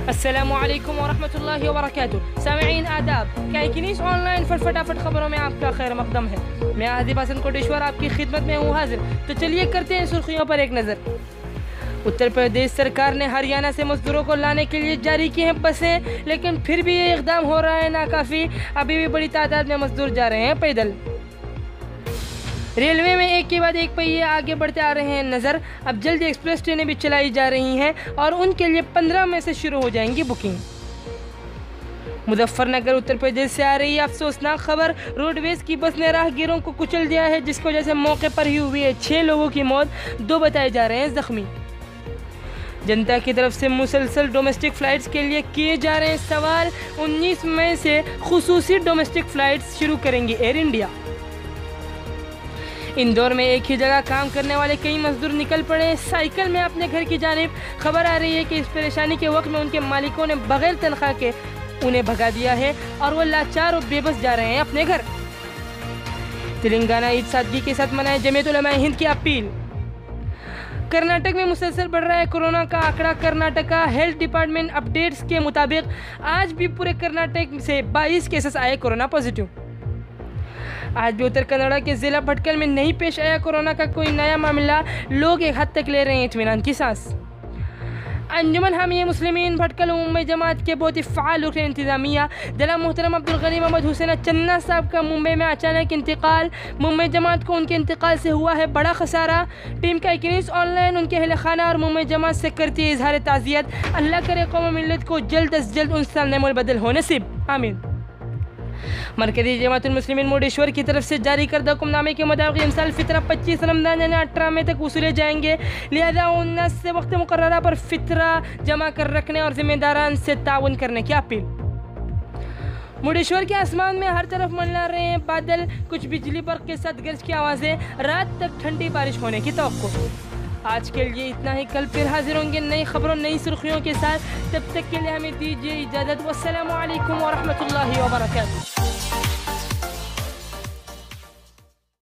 अस्सलामुअलैकुम वरहमतुल्लाहि वबरकातुहू। सामईन आदाब, कैकिनीस ऑनलाइन फटाफट खबरों में आपका खैर मकदम है। मैं आदिब हसन कोटेश्वर आपकी खिदमत में हूँ हाजिर। तो चलिए करते हैं सुर्खियों पर एक नज़र। उत्तर प्रदेश सरकार ने हरियाणा से मजदूरों को लाने के लिए जारी की हैं बसें, लेकिन फिर भी ये इकदाम हो रहा है नाकाफ़ी। अभी भी बड़ी तादाद में मजदूर जा रहे हैं पैदल। रेलवे में एक के बाद एक पहिए आगे बढ़ते आ रहे हैं नज़र। अब जल्द एक्सप्रेस ट्रेनें भी चलाई जा रही हैं और उनके लिए 15 मई से शुरू हो जाएंगी बुकिंग। मुजफ्फरनगर उत्तर प्रदेश से आ रही अफसोसनाक खबर। रोडवेज की बस ने राहगीरों को कुचल दिया है, जिसकी वजह से मौके पर ही हुई है 6 लोगों की मौत, 2 बताए जा रहे हैं जख्मी। जनता की तरफ से मुसलसल डोमेस्टिक फ़्लाइट्स के लिए किए जा रहे हैं सवाल। 19 मई से खुसूसी डोमेस्टिक फ़्लाइट्स शुरू करेंगी एयर इंडिया। इंदौर में एक ही जगह काम करने वाले कई मजदूर निकल पड़े साइकिल में अपने घर की जानिब। खबर आ रही है कि इस परेशानी के वक्त में उनके मालिकों ने बगैर तनख्वाह के उन्हें भगा दिया है और वो लाचार और बेबस जा रहे हैं अपने घर। तेलंगाना ईद सादगी के साथ मनाए, जमीयत उलमा हिंद की अपील। कर्नाटक में मुसलसल बढ़ रहा है कोरोना का आंकड़ा। कर्नाटका हेल्थ डिपार्टमेंट अपडेट्स के मुताबिक आज भी पूरे कर्नाटक से 22 केसेस आए कोरोना पॉजिटिव। आज भी उत्तर कन्नड़ा के जिला भटकल में नहीं पेश आया कोरोना का कोई नया मामला। लोग एक हद तक ले रहे हैं इत्मीनान की सांस। अंजुमन हामी मुस्लिमीन भटकल मुंबई जमात के बहुत ही फ़ाल रुकन इंतज़ामिया दला मोहतरम अब्दुल गनी मोहम्मद हुसैन चन्ना साहब का मुंबई में अचानक इंतकाल। मुंबई जमात को उनके इंतकाल से हुआ है बड़ा खसारा। टीम का कैकिनीस ऑनलाइन उनके अहल खाना और मुंबई जमात से करती है इजहार ताज़ियत। अल्लाह करे कौम मिल्लत को जल्द अज जल्द उनसे नमोल बदल हो नसीब, आमीन। मरकज़ी जमातुल मुस्लिमीन मुर्डेश्वर की तरफ से जारी करदा हुक्मनामे के मुताबिक इंसाल फितरा 25 रमज़ान यानी 18 मई तक वसूले जाएंगे। लिहाजा उन्नास से वक्त मुकर्ररा पर फितरा जमा कर रखने और जिम्मेदारान से ताउन करने की अपील। मुर्डेश्वर के आसमान में हर तरफ मंडरा रहे हैं बादल, कुछ बिजली बर्क़ के साथ गरज की आवाज़ें। रात तक ठंडी बारिश होने की तवक्को। आज के लिए इतना ही, कल फिर हाजिर होंगे नई खबरों नई सुर्खियों के साथ। तब तक के लिए हमें दीजिए इजाज़त। वस्सलामु अलैकुम वरहमतुल्लाहि वबरकातुहू।